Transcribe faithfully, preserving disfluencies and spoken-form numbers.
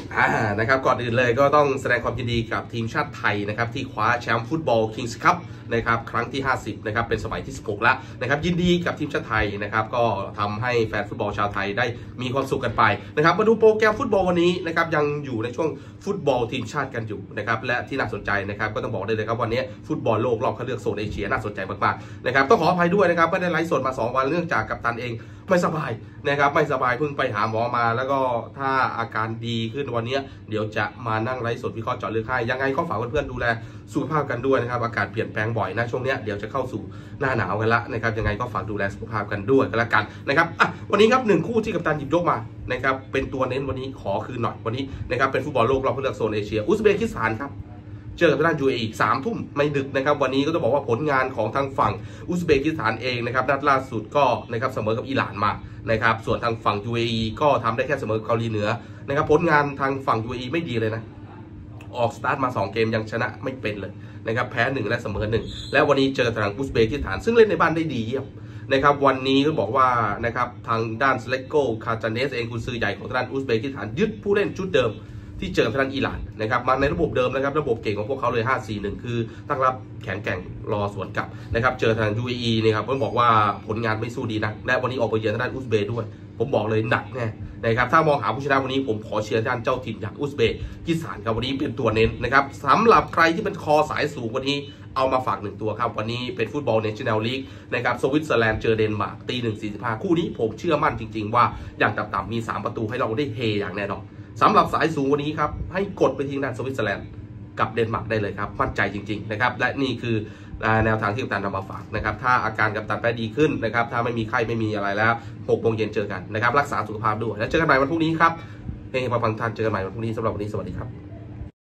อ่านะครับก่อนอื่นเลยก็ต้องแสดงความยินดีกับทีมชาติไทยนะครับที่คว้าแชมป์ฟุตบอลคิงส์คัพนะครับครั้งที่ห้าสิบนะครับเป็นสมัยที่สิบหกแล้วนะครับยินดีกับทีมชาติไทยนะครับก็ทำให้แฟนฟุตบอลชาวไทยได้มีความสุขกันไปนะครับมาดูโปรแกรมฟุตบอลวันนี้นะครับยังอยู่ในช่วงฟุตบอลทีมชาติกันอยู่นะครับและที่น่าสนใจนะครับก็ต้องบอกได้เลยครับวันนี้ฟุตบอลโลกรอบคัดเลือกโซนเอเชียน่าสนใจมากๆนะครับต้องขออภัยด้วยนะครับไม่ได้ไลฟ์สดมาสองวันเนื่องจากกัปตันเองไม่สบายนะครับไม่สบายเพิ่งไปหาหมอมาแล้วก็ถ้าอาการดีขึ้นวันนี้เดี๋ยวจะมานั่งไลฟ์สดวิเคราะห์เจาะลึกให้ยังไงก็ฝากเพื่อนๆดูแลสุขภาพกันด้วยนะครับอากาศเปลี่ยนแปลงบ่อยนะช่วงนี้เดี๋ยวจะเข้าสู่หน้าหนาวกันละนะครับยังไงก็ฝากดูแลสุขภาพกันด้วยกันละกันนะครับอ่ะวันนี้ครับหนึ่งคู่ที่กัปตันหยิบยกมานะครับเป็นตัวเน้นวันนี้ขอคืนหน่อยวันนี้นะครับเป็นฟุตบอลโลกรอบคัดเลือกโซนเอเชียอุซเบกิสถานครับเจอกับด้านยูเออีกสามทุ่มไม่ดึกนะครับวันนี้ก็ต้องบอกว่าผลงานของทางฝั่งอุซเบกิสถานเองนะครับนัดล่าสุดก็นะครับเสมอกับอิหร่านมานะครับส่วนทางฝั่ง ยู เอ อี ก็ทำได้แค่เสมอเกาหลีเหนือนะครับผลงานทางฝั่ง ยู เอ อี ไม่ดีเลยนะออกสตาร์ทมาสองเกมยังชนะไม่เป็นเลยนะครับแพ้หนึ่งและเสมอหนึ่งและวันนี้เจอทางอุซเบกิสถานซึ่งเล่นในบ้านได้ดีเยี่ยมนะครับวันนี้ก็บอกว่านะครับทางด้านสเลโกคาจาเนสเองกุนซือใหญ่ของด้านอุซเบกิสถานยึดผู้เล่นชุดเดิมที่เจอทางอิหร่านนะครับมาในระบบเดิมนะครับระบบเก่งของพวกเขาเลย ห้า สี่ หนึ่ง คือตั้งรับแข็งแกร่งรอสวนกลับนะครับเจอทาง ยู เอ อี นะครับผมบอกว่าผลงานไม่สู้ดีนะและวันนี้ออกไปเยือนทางด้านอุซเบย์ด้วยผมบอกเลยหนักแน่นะครับถ้ามองหาผู้ชนะวันนี้ผมขอเชียร์ด้านเจ้าถิ่นอย่างอุซเบกิสถานครับวันนี้เป็นตัวเน้นนะครับสำหรับใครที่เป็นคอสายสูงวันนี้เอามาฝากหนึ่งตัวครับวันนี้เป็นฟุตบอลเนชั่นแนลลีกนะครับสวิตเซอร์แลนด์เจอเดนมาร์กตีหนึ่งสี่สิบห้าคู่นี้ผมเชื่อมั่นจริงๆว่าอย่างต่ำๆมีสามประตูให้เราได้เฮอย่างแน่นอนสำหรับสายสูงวันนี้ครับให้กดไปที่ด้านสวิตเซอร์แลนด์กับเดนมาร์กได้เลยครับมั่นใจจริงๆนะครับและนี่คือแนวทางที่กัปตันนำมาฝากนะครับถ้าอาการกัปตันไปดีขึ้นนะครับถ้าไม่มีไข้ไม่มีอะไรแล้วหกโมงเย็นเจอกันนะครับรักษาสุขภาพด้วยแล้วเจอกันใหม่วันพรุ่งนี้ครับเฮ้ยพอฟังท่านเจอกันใหม่วันพรุ่งนี้สำหรับวันนี้สวัสดีครับ